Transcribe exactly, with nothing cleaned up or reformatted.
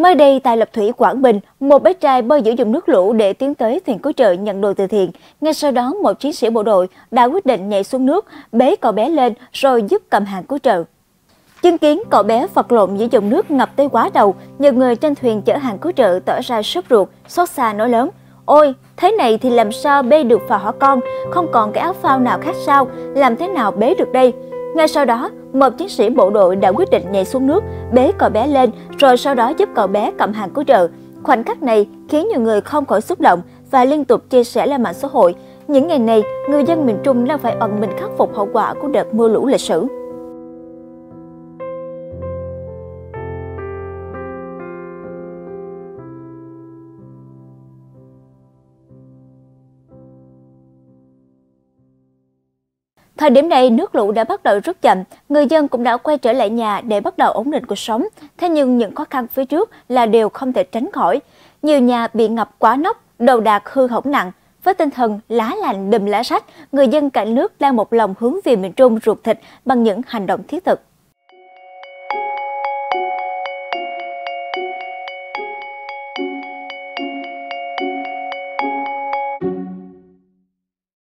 Mới đây tại Lộc Thủy, Quảng Bình, một bé trai bơi giữa dòng nước lũ để tiến tới thuyền cứu trợ nhận đồ từ thiện. Ngay sau đó, một chiến sĩ bộ đội đã quyết định nhảy xuống nước, bế cậu bé lên rồi giúp cầm hàng cứu trợ. Chứng kiến cậu bé vật lộn giữa dòng nước ngập tới quá đầu, nhiều người trên thuyền chở hàng cứu trợ tỏ ra sốt ruột, xót xa nói lớn: "Ôi, thế này thì làm sao bê được phao hả con? Không còn cái áo phao nào khác sao? Làm thế nào bế được đây?" Ngay sau đó, một chiến sĩ bộ đội đã quyết định nhảy xuống nước, bế cậu bé lên, rồi sau đó giúp cậu bé cầm hàng cứu trợ. Khoảnh khắc này khiến nhiều người không khỏi xúc động và liên tục chia sẻ lên mạng xã hội. Những ngày này, người dân miền Trung đang phải oằn mình khắc phục hậu quả của đợt mưa lũ lịch sử. Thời điểm này, nước lũ đã bắt đầu rút chậm, người dân cũng đã quay trở lại nhà để bắt đầu ổn định cuộc sống. Thế nhưng những khó khăn phía trước là điều không thể tránh khỏi. Nhiều nhà bị ngập quá nóc, đồ đạc hư hỏng nặng. Với tinh thần lá lành đùm lá rách, người dân cả nước đang một lòng hướng về miền Trung ruột thịt bằng những hành động thiết thực.